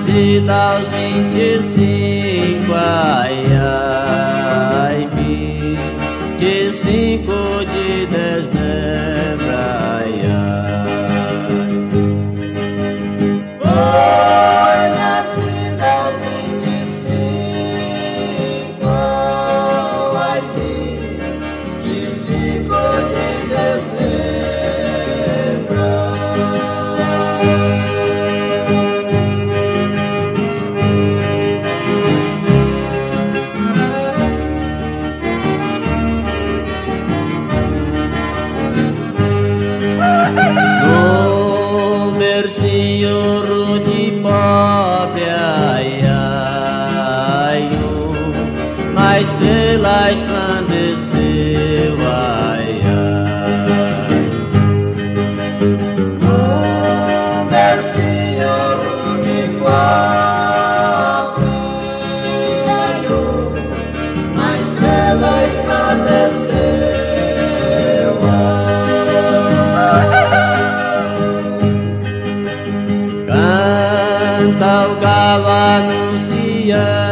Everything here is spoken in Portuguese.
nascida aos 25, ai, ai, 25 de dezembro, ai, ai. Foi nascida aos 25, ai, 25 de dezembro. No bercinho de pobre, ai, ai, uma estrela esplandeceu, ai, ai. No bercinho de pobre, ai, uma estrela esplandeceu, Canta o galo anunciando